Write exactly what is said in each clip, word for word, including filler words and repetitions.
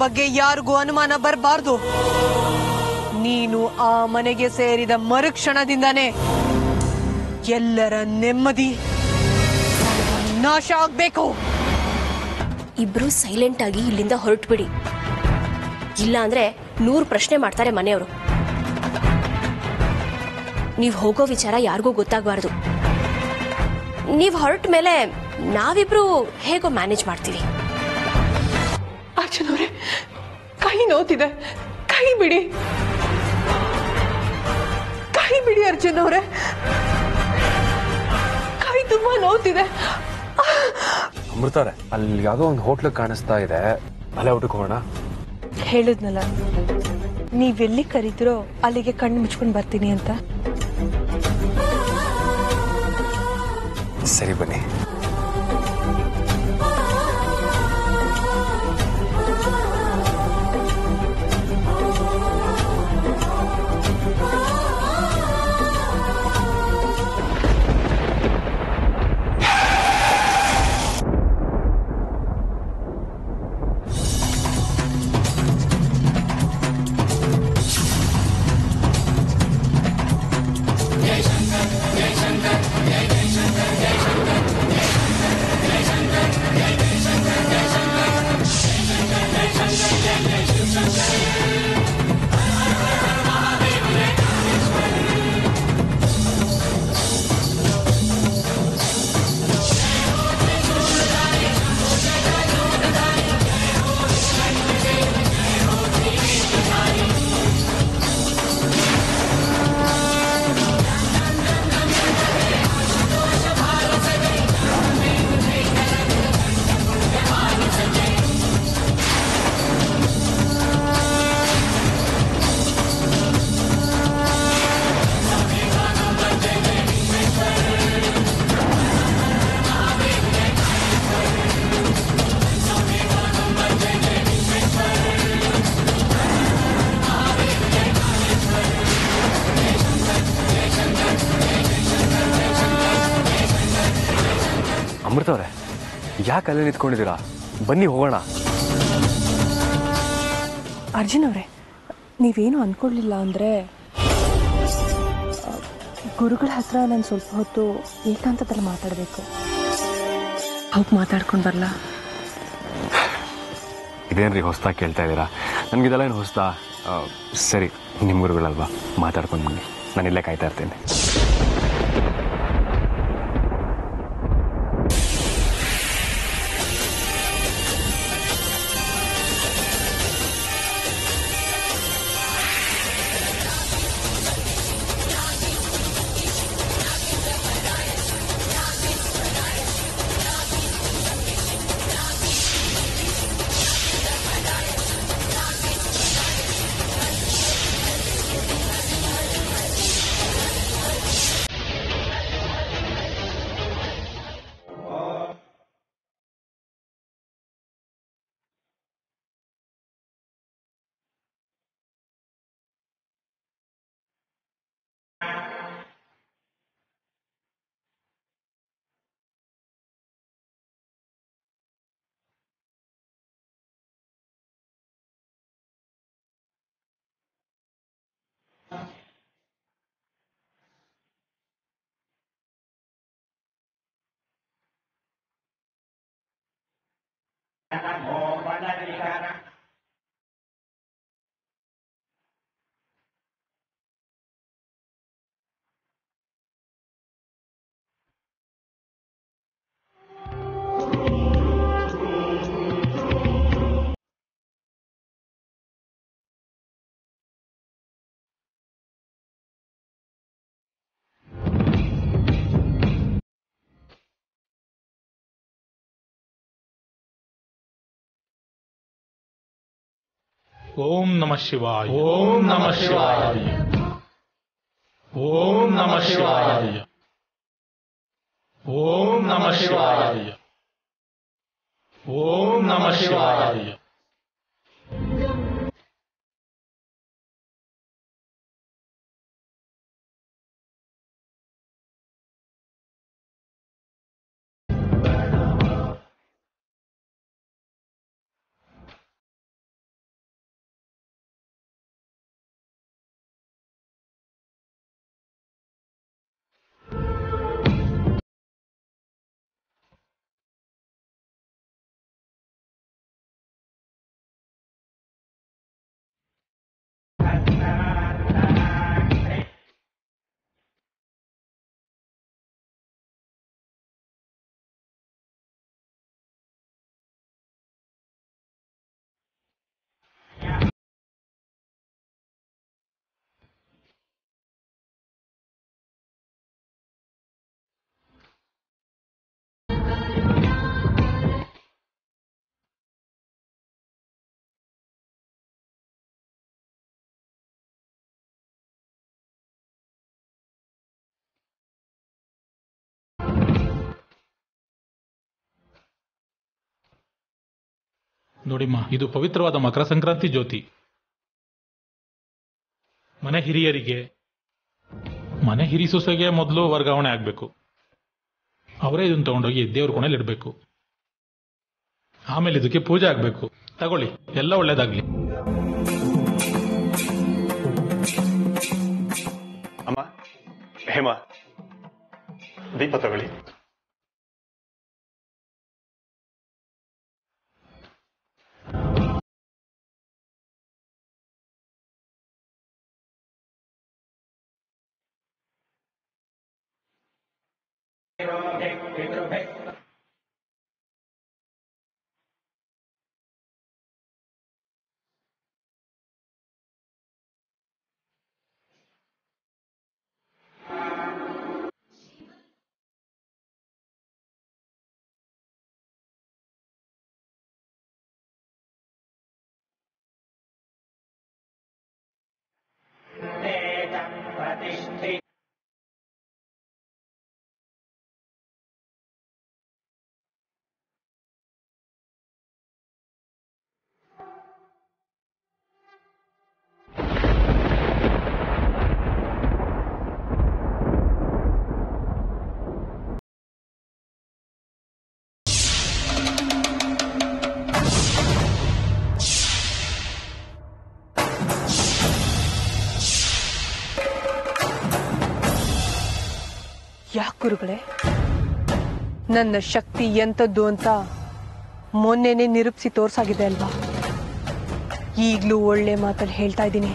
ಬಗ್ಗೆ ಯಾರಿಗೂ ಅನುಮಾನ ಬರಬಾರ್ದು. ನೀನು ಆ ಮನೆಗೆ ಸೇರಿದ ಮರುಕ್ಷಣದಿಂದಾನೇ ಎಲ್ಲರ ನೆಮ್ಮದಿ ನಾಶ ಆಗ್ಬೇಕು. ಇಬ್ರು ಸೈಲೆಂಟ್ ಆಗಿ ಇಲ್ಲಿಂದ ಹೊರಟುಬಿಡಿ, ಇಲ್ಲ ಅಂದ್ರೆ ನೂರು ಪ್ರಶ್ನೆ ಮಾಡ್ತಾರೆ ಮನೆಯವರು. ನೀವು ಹೋಗೋ ವಿಚಾರ ಯಾರಿಗೂ ಗೊತ್ತಾಗಬಾರ್ದು. ನೀವು ಹೊರಟ ಮೇಲೆ ನಾವಿಬ್ರು ಹೇಗೋ ಮ್ಯಾನೇಜ್ ಮಾಡ್ತೀವಿ. ಅರ್ಚನವ್ರೆ, ಕೈ ನೋತಿದೆ, ಕೈ ಬಿಡಿ, ಕೈ ಬಿಡಿ ಅರ್ಚನವ್ರೆ, ಕೈ ತುಂಬಾ ನೋತಿದೆ. ಅಮೃತಾರೆ, ಅಲ್ಲಿ ಯಾವುದೋ ಒಂದು ಹೋಟ್ಲ್ ಕಾಣಿಸ್ತಾ ಇದೆ, ಅಲ್ಲೇ ಊಟಕ್ಕೆ ಹೋಗೋಣ. ಹೇಳಿದ್ನಲ್ಲ, ನೀವೆಲ್ಲಿ ಕರೀತಿರೋ ಅಲ್ಲಿಗೆ ಕಣ್ಣು ಮುಚ್ಕೊಂಡು ಬರ್ತೀನಿ ಅಂತ. ಸರಿ ಬನ್ನಿ. ಅಮೃತವ್ರೆ, ಯಾಕೆ ಅಲ್ಲೇ ನಿಂತ್ಕೊಂಡಿದ್ದೀರಾ? ಬನ್ನಿ ಹೋಗೋಣ. ಅರ್ಜುನ್ ಅವರೇ, ನೀವೇನು ಅಂದ್ಕೊಳ್ಳಿಲ್ಲ ಅಂದರೆ ಗುರುಗಳ ಹತ್ರ ನಾನು ಸ್ವಲ್ಪ ಹೊತ್ತು ಏಕಾಂತದಲ್ಲಿ ಮಾತಾಡಬೇಕು. ಹೋಗಿ ಮಾತಾಡ್ಕೊಂಡು ಬರಲಾ? ಇದೇನ್ರಿ ಹೊಸ್ದಾಗಿ ಕೇಳ್ತಾ ಇದ್ದೀರಾ? ನನಗಿದೆಲ್ಲ ಏನು ಹೊಸ್ದಾ? ಸರಿ, ನಿಮ್ಮ ಗುರುಗಳಲ್ವಾ, ಮಾತಾಡ್ಕೊಂಡು ಬನ್ನಿ, ನಾನು ಇಲ್ಲೇ ಕಾಯ್ತಾ ಇರ್ತೇನೆ. ओम नमः शिवाय। ओम नमः शिवाय। ओम नमः शिवाय। ओम नमः शिवाय। ओम नमः शिवाय। ನೋಡಿಮ್ಮ, ಇದು ಪವಿತ್ರವಾದ ಮಕರ ಸಂಕ್ರಾಂತಿ ಜ್ಯೋತಿ. ಮನೆ ಹಿರಿಯರಿಗೆ ಮನೆ ಹಿರಿ ಸೊಸೆಗೆ ಮೊದಲು ವರ್ಗಾವಣೆ ಆಗಬೇಕು. ಅವರೇ ಇದನ್ನು ತಗೊಂಡೋಗಿ ದೇವ್ರ ಕೋಣೆಯಲ್ಲಿ ಇಡಬೇಕು. ಆಮೇಲೆ ಇದಕ್ಕೆ ಪೂಜೆ ಆಗಬೇಕು. ತಗೊಳ್ಳಿ, ಎಲ್ಲ ಒಳ್ಳೇದಾಗ್ಲಿ. ಅಮ್ಮ, ಹೇಮಾ, ದೀಪ ತಗೊಳ್ಳಿ. ಯಾಕೆ ಗುರುಗಳೇ, ನನ್ನ ಶಕ್ತಿ ಎಂಥದ್ದು ಅಂತ ಮೊನ್ನೆನೆ ನಿರೂಪಿಸಿ ತೋರ್ಸಾಗಿದೆ ಅಲ್ವಾ? ಈಗಲೂ ಒಳ್ಳೆ ಮಾತಲ್ಲಿ ಹೇಳ್ತಾ ಇದ್ದೀನಿ.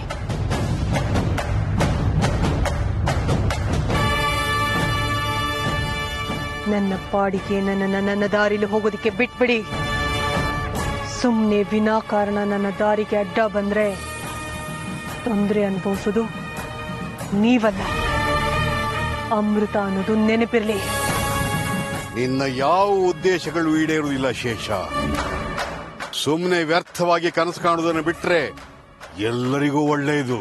ನನ್ನ ಪಾಡಿಗೆ ನನ್ನ ನನ್ನ ದಾರಿಲಿ ಹೋಗೋದಕ್ಕೆ ಬಿಟ್ಬಿಡಿ. ಸುಮ್ಮನೆ ವಿನಾಕಾರಣ ನನ್ನ ದಾರಿಗೆ ಅಡ್ಡ ಬಂದ್ರೆ ತೊಂದರೆ ಅನುಭವಿಸೋದು ನೀವಲ್ಲ, ಅಮೃತ ಅನ್ನೋದು ನೆನಪಿರಲಿ. ನಿನ್ನ ಯಾವ ಉದ್ದೇಶಗಳು ಈಡೇರುವುದಿಲ್ಲ ಶೇಷ. ಸುಮ್ಮನೆ ವ್ಯರ್ಥವಾಗಿ ಕನಸು ಕಾಣುವುದನ್ನು ಬಿಟ್ರೆ ಎಲ್ಲರಿಗೂ ಒಳ್ಳೆಯದು.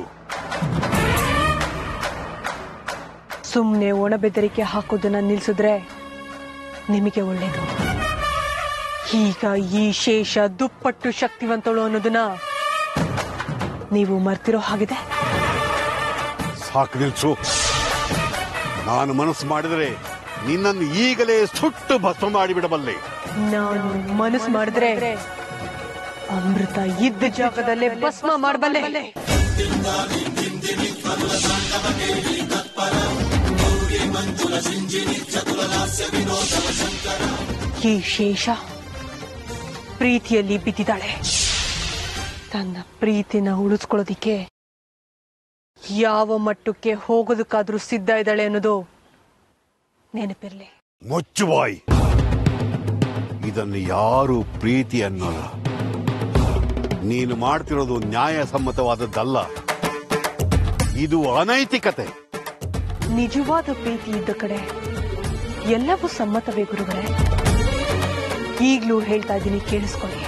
ಸುಮ್ಮನೆ ಒಣಬೆದರಿಕೆ ಹಾಕೋದನ್ನ ನಿಲ್ಸಿದ್ರೆ ನಿಮಗೆ ಒಳ್ಳೇದು. ಈಗ ಈ ಶೇಷ ದುಪ್ಪಟ್ಟು ಶಕ್ತಿವಂತಳು ಅನ್ನೋದನ್ನ ನೀವು ಮರ್ತಿರೋ ಹಾಗಿದೆ. ಸಾಕು ನಿಲ್ಸು. ನಾನು ಮನಸ್ಸು ಮಾಡಿದರೆ ನಿನ್ನನ್ನು ಈಗಲೇ ಸುಟ್ಟು ಭಸ್ಮ ಮಾಡಿಬಿಡಬಲ್ಲೆ. ನಾನು ಮನಸ್ಸು ಮಾಡಿದ್ರೆ ಅಮೃತ ಇದ್ದ ಜಾಗದಲ್ಲೇ ಭಸ್ಮ ಮಾಡಬಲ್ಲೆ. ಈ ಶೇಷ ಪ್ರೀತಿಯಲ್ಲಿ ಬಿದ್ದಿದ್ದಾಳೆ. ತನ್ನ ಪ್ರೀತಿನ ಉಳಿಸ್ಕೊಳ್ಳೋದಿಕ್ಕೆ ಯಾವ ಮಟ್ಟಕ್ಕೆ ಹೋಗೋದಕ್ಕಾದ್ರೂ ಸಿದ್ಧ ಇದ್ದಾಳೆ ಅನ್ನೋದು ನೆನಪಿರ್ಲಿ. ಮುಚ್ಚುವಾಯಿ. ಇದನ್ನು ಯಾರು ಪ್ರೀತಿ ಅನ್ನೋಲ್ಲ. ನೀನು ಮಾಡ್ತಿರೋದು ನ್ಯಾಯಸಮ್ಮತವಾದದ್ದಲ್ಲ, ಇದು ಅನೈತಿಕತೆ. ನಿಜವಾದ ಪ್ರೀತಿ ಇದ್ದ ಕಡೆ ಎಲ್ಲವೂ ಸಮ್ಮತವೇ ಗುರುಗಳೇ. ಈಗ್ಲೂ ಹೇಳ್ತಾ ಇದ್ದೀನಿ, ಕೇಳಿಸ್ಕೊಳ್ಳಿ.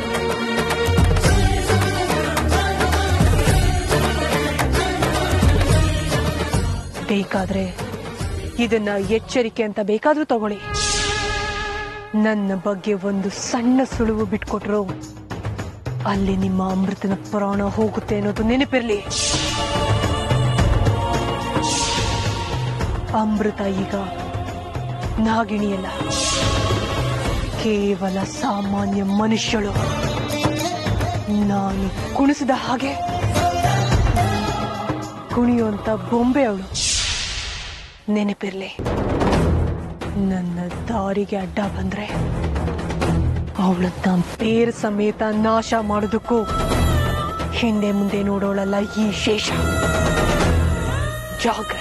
ಬೇಕಾದ್ರೆ ಇದನ್ನ ಎಚ್ಚರಿಕೆ ಅಂತ ಬೇಕಾದ್ರೂ ತಗೊಳ್ಳಿ. ನನ್ನ ಬಗ್ಗೆ ಒಂದು ಸಣ್ಣ ಸುಳುವು ಬಿಟ್ಕೊಟ್ರು ಅಲ್ಲಿ ನಿಮ್ಮ ಅಮೃತನ ಪ್ರಾಣ ಹೋಗುತ್ತೆ ಅನ್ನೋದು ನೆನಪಿರ್ಲಿ. ಅಮೃತ ಈಗ ನಾಗಿಣಿಯಲ್ಲ, ಕೇವಲ ಸಾಮಾನ್ಯ ಮನುಷ್ಯಳು. ನಾನು ಕುಣಿಸಿದ ಹಾಗೆ ಕುಣಿಯುವಂತ ಬೊಂಬೆ ಅವಳು. ನೆನಪಿರ್ಲಿ, ನನ್ನ ದಾರಿಗೆ ಅಡ್ಡ ಬಂದ್ರೆ ಅವಳನ್ನ ಬೇರ್ ಸಮೇತ ನಾಶ ಮಾಡೋದಕ್ಕೂ ಹಿಂದೆ ಮುಂದೆ ನೋಡೋಳಲ್ಲ ಈ ಶೇಷ. ಜಾಗ್ರತೆ.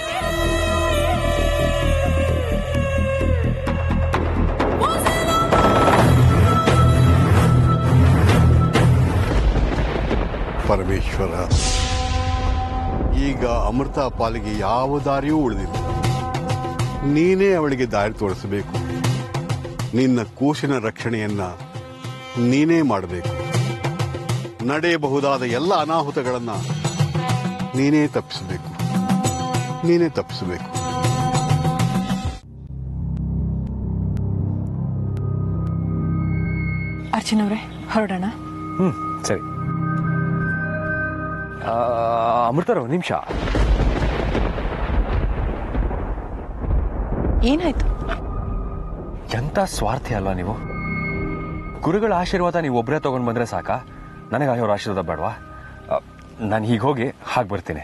ಪರಮೇಶ್ವರ, ಈಗ ಅಮೃತ ಪಾಲಿಗೆ ಯಾವ ದಾರಿಯೂ ಉಳಿದಿಲ್ಲ. ನೀನೇ ಅವಳಿಗೆ ದಾರಿ ತೋರಿಸಬೇಕು. ನಿನ್ನ ಕೂಸಿನ ರಕ್ಷಣೆಯನ್ನ ನೀನೇ ಮಾಡಬೇಕು. ನಡೆಯಬಹುದಾದ ಎಲ್ಲ ಅನಾಹುತಗಳನ್ನ ನೀನೇ ತಪ್ಪಿಸಬೇಕು ನೀನೇ ತಪ್ಪಿಸಬೇಕು ಅರ್ಚನವ್ರೆ, ಹೊರಡೋಣ. ಹ್ಞೂ ಸರಿ. ಅಮೃತರು ನಿಮಿಷ. ಏನಾಯ್ತು? ಎಂಥ ಸ್ವಾರ್ಥಿ ಅಲ್ವಾ ನೀವು? ಗುರುಗಳ ಆಶೀರ್ವಾದ ನೀವು ಒಬ್ಬರೇ ತೊಗೊಂಡು ಬಂದರೆ ಸಾಕಾ? ನನಗೆ ಅವ್ರ ಆಶೀರ್ವಾದ ಬೇಡವಾ? ನಾನು ಹೀಗೆ ಹೋಗಿ ಹಾಗೆ ಬರ್ತೀನಿ.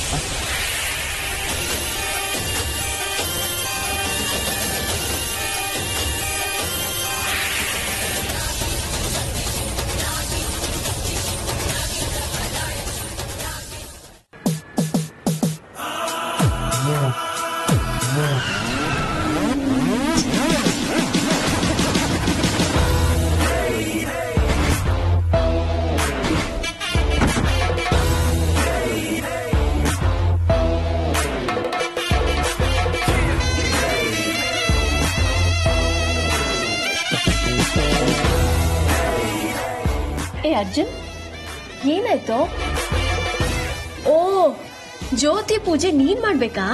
ಏ ಅರ್ಜುನ್, ಏನಾಯ್ತು? ಓ, ಜ್ಯೋತಿ ಪೂಜೆ ನೀನ್ ಮಾಡ್ಬೇಕಾ?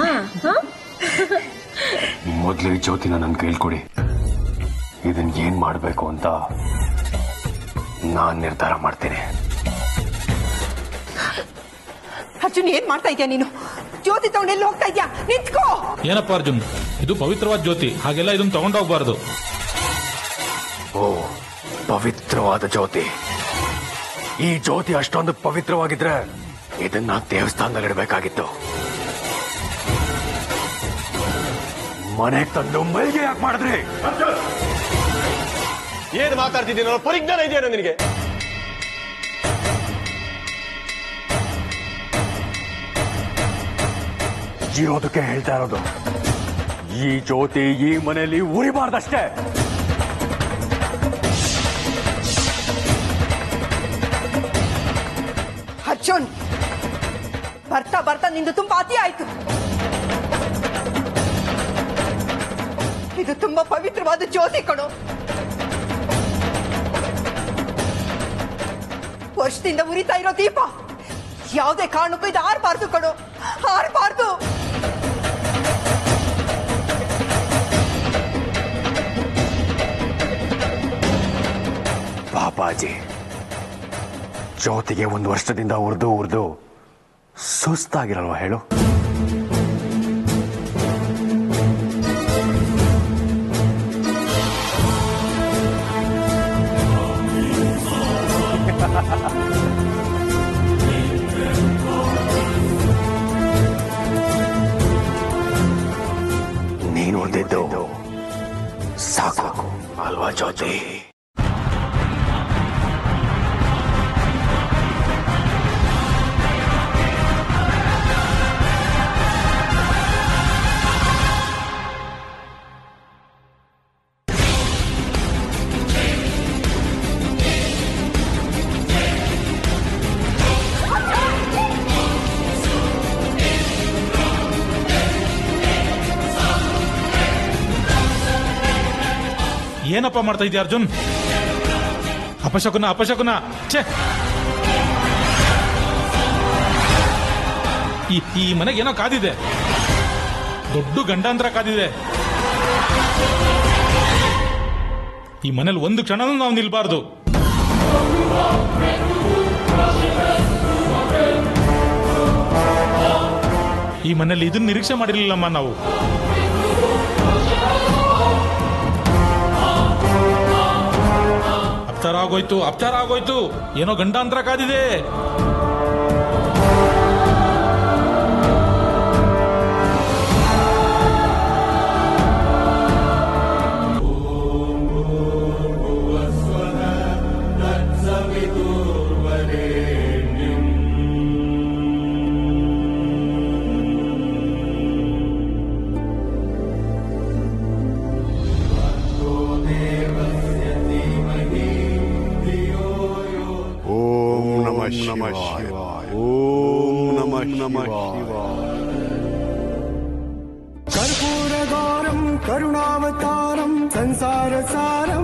ಮೊದಲು ಈ ಜ್ಯೋತಿನ ನನ್ನ ಕೈಲಿ ಕೊಡಿ. ಇದನ್ನ ಏನ್ ಮಾಡಬೇಕು ಅಂತ ನಾನ್ ನಿರ್ಧಾರ ಮಾಡ್ತೀನಿ. ಅರ್ಜುನ್, ಏನ್ ಮಾಡ್ತಾ ಇದ್ಯಾ ನೀನು? ಜ್ಯೋತಿ ತಗೊಂಡು ಎಲ್ಲಿ ಹೋಗ್ತಾ ಇದ್ಯಾ? ನಿಂತ್ಕೋ. ಏನಪ್ಪ ಅರ್ಜುನ್, ಇದು ಪವಿತ್ರವಾದ ಜ್ಯೋತಿ, ಹಾಗೆಲ್ಲ ಇದನ್ನ ತಗೊಂಡೋಗ್ಬಾರ್ದು. ಓ, ಪವಿತ್ರವಾದ ಜ್ಯೋತಿ. ಈ ಜ್ಯೋತಿ ಅಷ್ಟೊಂದು ಪವಿತ್ರವಾಗಿದ್ರೆ ಇದನ್ನ ದೇವಸ್ಥಾನದಲ್ಲಿ ಇಡಬೇಕಾಗಿತ್ತು. ಮನೆಗೆ ತಂದು ಮೈಗೆ ಯಾಕೆ ಮಾಡಿದ್ರಿ? ಏನ್ ಮಾತಾಡ್ತಿದ್ದೀನಿ? ಪರಿಜ್ಞಾನ ಇದೆಯಾ ನಿನಗೆ? ಇರೋದಕ್ಕೆ ಹೇಳ್ತಾ ಇರೋದು, ಈ ಜ್ಯೋತಿ ಈ ಮನೆಯಲ್ಲಿ ಉರಿಬಾರ್ದಷ್ಟೇ. ಅರ್ಜುನ್, ಬರ್ತಾ ಬರ್ತಾ ನಿಂದು ತುಂಬಾ ಅತಿ ಆಯ್ತು. ಇದು ತುಂಬಾ ಪವಿತ್ರವಾದ ಜ್ಯೋತಿ ಕಣೋ. ವರ್ಷದಿಂದ ಉರಿತಾ ಇರೋ ದೀಪ. ಯಾವುದೇ ಕಾರಣಕ್ಕೂ ಇದು ಆರ್ಬಾರ್ದು ಕಣೋ, ಆರ್ಬಾರ್ದು. ಪಾಪಾಜಿ, ಜ್ಯೋತಿಗೆ ಒಂದು ವರ್ಷದಿಂದ ಉರ್ದು ಉರ್ದು ಸುಸ್ತಾಗಿರಲ್ವಾ ಹೇಳು? ನೀನು ಉಳಿದಿದ್ದು ಸಾಕು ಅಲ್ವಾ ಜ್ಯೋತಿ? ಏನಪ್ಪ ಮಾಡ್ತಾ ಇದೀಯ ಅರ್ಜುನ್? ಅಪಶಕುನ ಅಪಶಕುನ. ಛೇ, ಈ ಈ ಮನೆಗೆ ಏನೋ ಕಾದಿದೆ, ದೊಡ್ಡ ಗಂಡಾಂತರ ಕಾದಿದೆ. ಈ ಮನೇಲಿ ಒಂದು ಕ್ಷಣನೂ ನಾವು ನಿಲ್ಬಾರ್ದು. ಈ ಮನೇಲಿ ಇದನ್ನ ನಿರೀಕ್ಷೆ ಮಾಡಿರ್ಲಿಲ್ಲಮ್ಮ ನಾವು. ಅಪ್ಚಾರ ಆಗೋಯ್ತು, ಅಪ್ಚಾರ ಆಗೋಯ್ತು, ಏನೋ ಗಂಡಾಂತರ ಕಾದಿದೆ. कर्पूरगारं करुणावतारं संसारसारं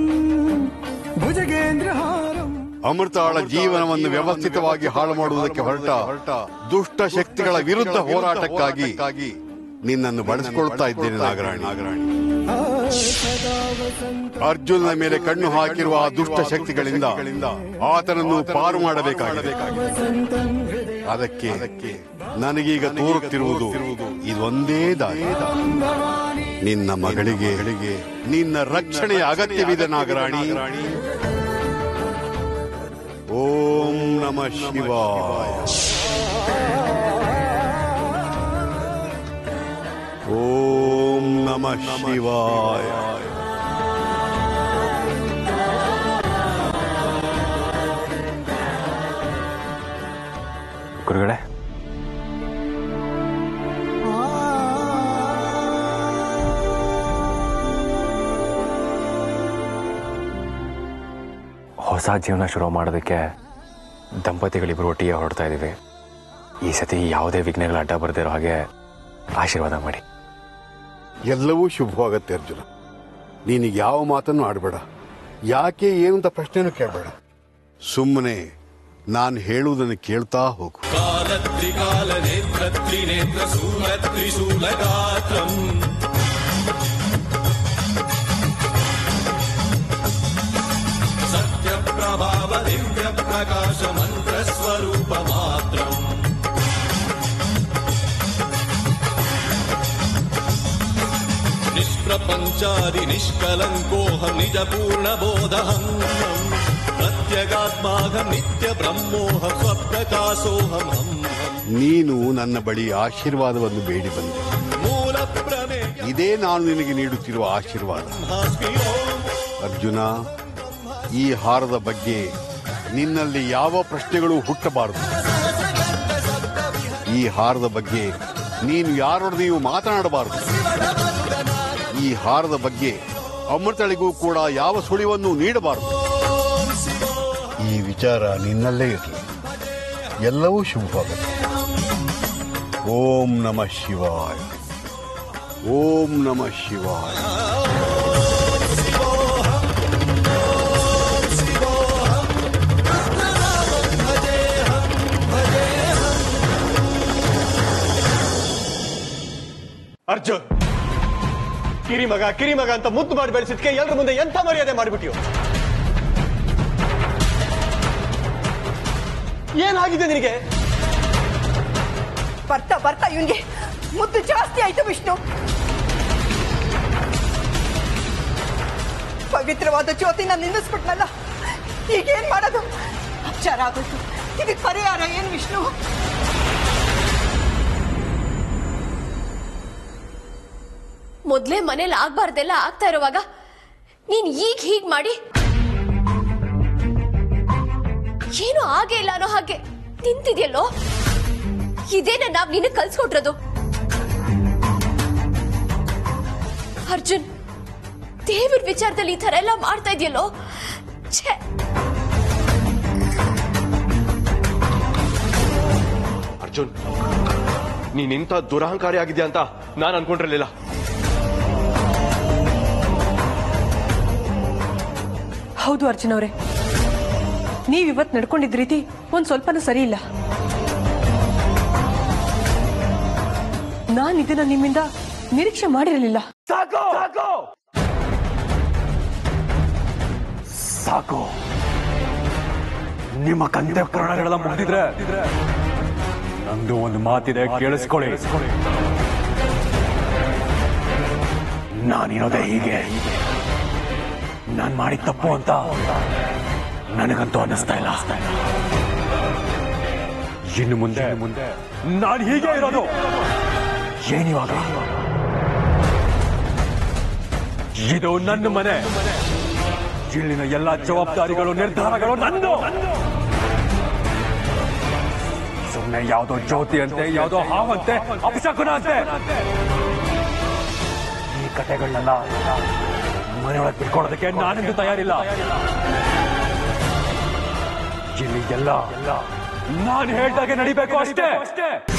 भुजगेन्द्रहारಂ. ಅಮೃತಾಳ ಜೀವನವನ್ನು ವ್ಯವಸ್ಥಿತವಾಗಿ ಹಾಳು ಮಾಡುವುದಕ್ಕೆ ಹೊರಟ ದುಷ್ಟ ಶಕ್ತಿಗಳ ವಿರುದ್ಧ ಹೋರಾಟಕ್ಕಾಗಿ ನಿನ್ನನ್ನು ಬಳಸಿಕೊಳ್ತಾ ಇದ್ದೇನೆ ನಾಗರಾಣಿ. ಅರ್ಜುನನ ಮೇಲೆ ಕಣ್ಣು ಹಾಕಿರುವ ಆ ದುಷ್ಟ ಶಕ್ತಿಗಳಿಂದ ಆತನನ್ನು ಪಾರು ಮಾಡಬೇಕಾಗಿದೆ. ಅದಕ್ಕೆ ನನಗೀಗ ತೋರುತ್ತಿರುವುದು ಇದೊಂದೇ ದಾರಿ. ನಿನ್ನ ಮಗಳಿಗೆ ನಿನ್ನ ರಕ್ಷಣೆಯ ಅಗತ್ಯವಿದೆ ನಾಗರಾಣಿ. ಓಂ ನಮಃ ಶಿವಾಯ. ಓಂ ನಮಃ ಶಿವಾಯ. ಗುರುಗಳೇ, ಹೊಸ ಜೀವನ ಶುರು ಮಾಡೋದಕ್ಕೆ ದಂಪತಿಗಳಿಬ್ಬರು ಒಟ್ಟಿಗೆ ಹೊರಡ್ತಾ ಇದ್ದೀವಿ. ಈ ಸತಿ ಯಾವುದೇ ವಿಘ್ನಗಳ ಅಡ್ಡ ಬರ್ದಿರೋ ಹಾಗೆ ಆಶೀರ್ವಾದ ಮಾಡಿ. ಎಲ್ಲವೂ ಶುಭವಾಗತ್ತೆ ಅರ್ಜುನ. ನೀನಿಗೆ ಯಾವ ಮಾತನ್ನು ಆಡಬೇಡ. ಯಾಕೆ ಏನು ಅಂತ ಪ್ರಶ್ನೆನೂ ಕೇಳಬೇಡ. ಸುಮ್ಮನೆ ನಾನು ಹೇಳುವುದನ್ನು ಕೇಳ್ತಾ ಹೋಗು. ಪ್ರಭಾವ ದಿವ್ಯ ಪ್ರಕಾಶ ಮಂತ್ರ ಸ್ವರೂಪ ಮಾತ್ರ ನಿಷ್ಪ್ರಪಂಚಾದಿ ನಿಷ್ಕಲಂಕೋಹಂ ನಿಜ ಪೂರ್ಣ ಬೋಧಹಂ ಪ್ರತ್ಯಗಾತ್ಮಾಹಂ ನಿತ್ಯ ಬ್ರಹ್ಮೋಹಂ ಸ್ವಪ್ರಕಾಶೋಹಂ. ನೀನು ನನ್ನ ಬಳಿ ಆಶೀರ್ವಾದವನ್ನು ಬೇಡಿ ಬಂದೆ. ಮೂಲ ಪ್ರಮೇ ಇದೇ ನಾನು ನಿನಗೆ ನೀಡುತ್ತಿರುವ ಆಶೀರ್ವಾದ. ಅರ್ಜುನ, ಈ ಹಾರದ ಬಗ್ಗೆ ನಿನ್ನಲ್ಲಿ ಯಾವ ಪ್ರಶ್ನೆಗಳು ಹುಟ್ಟಬಾರದು. ಈ ಹಾರದ ಬಗ್ಗೆ ನೀನು ಯಾರೊಡನೆಯೂ ಮಾತನಾಡಬಾರದು. ಈ ಹಾರದ ಬಗ್ಗೆ ಅಮೃತಳಿಗೂ ಕೂಡ ಯಾವ ಸುಳಿವನ್ನು ನೀಡಬಾರದು. ಈ ವಿಚಾರ ನಿನ್ನಲ್ಲೇ ಇರಲಿ. ಎಲ್ಲವೂ ಶುಭವಾಗುತ್ತೆ. ಓಂ ನಮಃ ಶಿವಾಯ. ಓಂ ನಮಃ ಶಿವಾಯ. ಅರ್ಜುನ್, ಕಿರಿಮಗ ಕಿರಿಮಗ ಅಂತ ಮುದ್ದು ಮಾಡಿ ಬೆಳೆಸಿದ್ಕೆ ಎಲ್ಲರ ಮುಂದೆ ಎಂತ ಮರ್ಯಾದೆ ಮಾಡಿಬಿಟ್ಟಿಯೋ. ಏನಾಗಿದೆ ನಿನಗೆ? ಬರ್ತಾ ಬರ್ತಾ ಇವನ್ಗೆ ಮುದ್ದು ಜಾಸ್ತಿ ಆಯ್ತು ವಿಷ್ಣು. ಪವಿತ್ರವಾದ ಜ್ಯೋತಿನ ನಿಲ್ಲಿಸ್ಬಿಟ್ನಲ್ಲ, ಈಗೇನ್ ಮಾಡೋದು? ಅಪಚಾರ ಆಗೋಯ್ತು. ಇದಕ್ಕೆ ಪರಿಹಾರ ಏನ್ ವಿಷ್ಣು? ಮೊದ್ಲೇ ಮನೇಲಿ ಆಗ್ಬಾರ್ದೆಲ್ಲ ಆಗ್ತಾ ಇರುವಾಗ ನೀನ್ ಈಗ ಹೀಗ್ ಮಾಡಿ ಏನು ಆಗೇ ಇಲ್ಲ ಅನ್ನೋ ಹಾಗೆ ತಿಂತಿದ್ಯಲ್ಲೋ. ಇದೇನ ನಾವ್ ನಿನಗ್ ಕಲ್ಸ್ಕೊಟ್ರದು? ಅರ್ಜುನ್, ದೇವ್ರ ವಿಚಾರದಲ್ಲಿ ಈ ತರ ಎಲ್ಲ ಮಾಡ್ತಾ ಇದೆಯಲ್ಲೋ. ಛೇ, ಅರ್ಜುನ್, ನೀನ್ ಇಂಥ ದುರಹಂಕಾರಿ ಆಗಿದ್ಯಾ ಅಂತ ನಾನು ಅನ್ಕೊಂಡಿರ್ಲಿಲ್ಲ. ಹೌದು ಅರ್ಜುನ್ ಅವರೇ, ನೀವಿವತ್ತು ನಡ್ಕೊಂಡಿದ್ದ ರೀತಿ ಒಂದ್ ಸ್ವಲ್ಪನೂ ಸರಿ ಇಲ್ಲ. ನಾನು ಇದನ್ನ ನಿಮ್ಮಿಂದ ನಿರೀಕ್ಷೆ ಮಾಡಿರಲಿಲ್ಲ. ಸಾಕು ಸಾಕು ಸಾಕು. ನಿಮ್ಮ ಕಂತೆ ಪುರಾಣಗಳೆಲ್ಲ ಮುಗಿದಿದ್ರೆ ನಂದು ಒಂದು ಮಾತಿದೆ, ಕೇಳಿಸ್ಕೊಳ್ಳಿ. ನಾನಿರೋದೇ ಹೀಗೆ. ನಾನ್ ಮಾಡಿದ ತಪ್ಪು ಅಂತ ನನಗಂತೂ ಅನ್ನಿಸ್ತಾ ಇಲ್ಲ. ಇನ್ನು ಮುಂದೆ ಮುಂದೆ ನಾನು ಹೀಗೆ ಇರೋದು. ಏನಿವಾಗ? ಇದು ನನ್ನ ಮನೆ. ಇಲ್ಲಿನ ಎಲ್ಲ ಜವಾಬ್ದಾರಿಗಳು, ನಿರ್ಧಾರಗಳು ನಂದು. ಸುಮ್ಮನೆ ಯಾವುದೋ ಜ್ಯೋತಿ ಅಂತೆ, ಯಾವುದೋ ಹಾವಂತೆ, ಅಪಶಕುನ ಅಂತೆ ಈ ಕಥೆಗಳನ್ನೆಲ್ಲ ಮನೆಯೊಳಗೆ ಬಿಟ್ಕೊಡೋದಕ್ಕೆ ನಾನಿಂದು ತಯಾರಿಲ್ಲ. ಇಲ್ಲಿ ಎಲ್ಲ ನಾನು ಹೇಳ್ದಾಗೆ ನಡಿಬೇಕು ಅಷ್ಟೇ.